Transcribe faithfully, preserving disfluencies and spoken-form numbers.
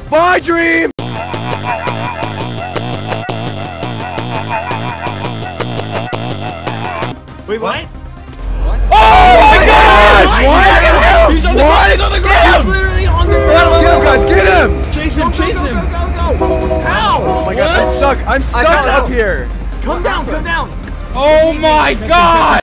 My dream! Wait, what? What? Oh my gosh! What? He's on the What? ground! He's on the ground! He's literally on the ground! Get him, guys! Get him! Chase him! Chase him! Go, go, go, go. How? Oh my god! I'm stuck! I'm stuck up here! Come down! Come down! Oh my god!